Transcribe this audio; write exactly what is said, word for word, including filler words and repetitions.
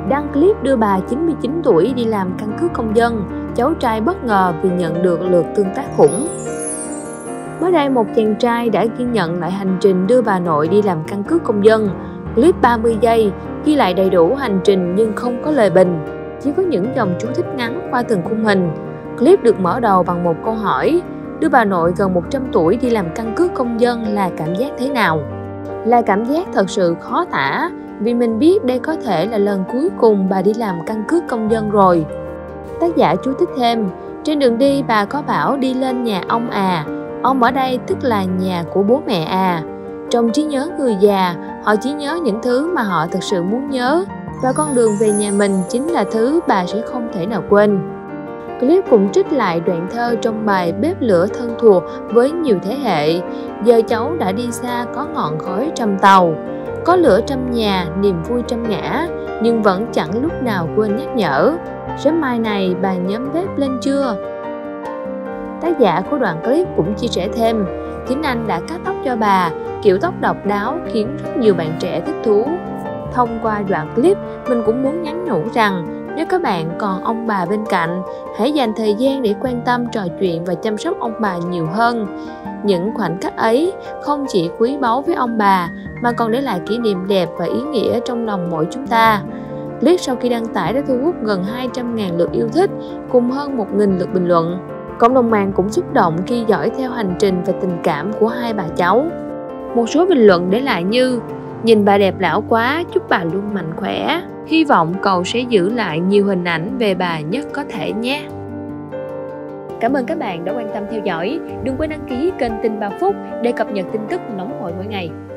đăng clip đưa bà chín mươi chín tuổi đi làm căn cước công dân, cháu trai bất ngờ vì nhận được lượt tương tác khủng. Mới đây, một chàng trai đã ghi nhận lại hành trình đưa bà nội đi làm căn cước công dân. Clip ba mươi giây, ghi lại đầy đủ hành trình nhưng không có lời bình, chỉ có những dòng chú thích ngắn qua từng khung hình. Clip được mở đầu bằng một câu hỏi: đưa bà nội gần một trăm tuổi đi làm căn cước công dân là cảm giác thế nào? Là cảm giác thật sự khó tả, vì mình biết đây có thể là lần cuối cùng bà đi làm căn cước công dân rồi. Tác giả chú thích thêm: trên đường đi bà có bảo đi lên nhà ông à, ông ở đây tức là nhà của bố mẹ à. Trong trí nhớ người già, họ chỉ nhớ những thứ mà họ thực sự muốn nhớ, và con đường về nhà mình chính là thứ bà sẽ không thể nào quên. Clip cũng trích lại đoạn thơ trong bài Bếp lửa thân thuộc với nhiều thế hệ: giờ cháu đã đi xa có ngọn khói trăm tàu, có lửa trăm nhà, niềm vui trăm ngã, nhưng vẫn chẳng lúc nào quên nhắc nhở, sớm mai này bà nhóm bếp lên chưa? Tác giả của đoạn clip cũng chia sẻ thêm: chính anh đã cắt tóc cho bà, kiểu tóc độc đáo khiến rất nhiều bạn trẻ thích thú. Thông qua đoạn clip, mình cũng muốn nhắn nhủ rằng nếu các bạn còn ông bà bên cạnh, hãy dành thời gian để quan tâm, trò chuyện và chăm sóc ông bà nhiều hơn. Những khoảnh khắc ấy không chỉ quý báu với ông bà, mà còn để lại kỷ niệm đẹp và ý nghĩa trong lòng mỗi chúng ta. Clip sau khi đăng tải đã thu hút gần hai trăm nghìn lượt yêu thích cùng hơn một nghìn lượt bình luận. Cộng đồng mạng cũng xúc động khi dõi theo hành trình và tình cảm của hai bà cháu. Một số bình luận để lại như: nhìn bà đẹp lão quá, chúc bà luôn mạnh khỏe, hy vọng cậu sẽ giữ lại nhiều hình ảnh về bà nhất có thể nhé. Cảm ơn các bạn đã quan tâm theo dõi. Đừng quên đăng ký kênh Tin ba Phút để cập nhật tin tức nóng hổi mỗi ngày.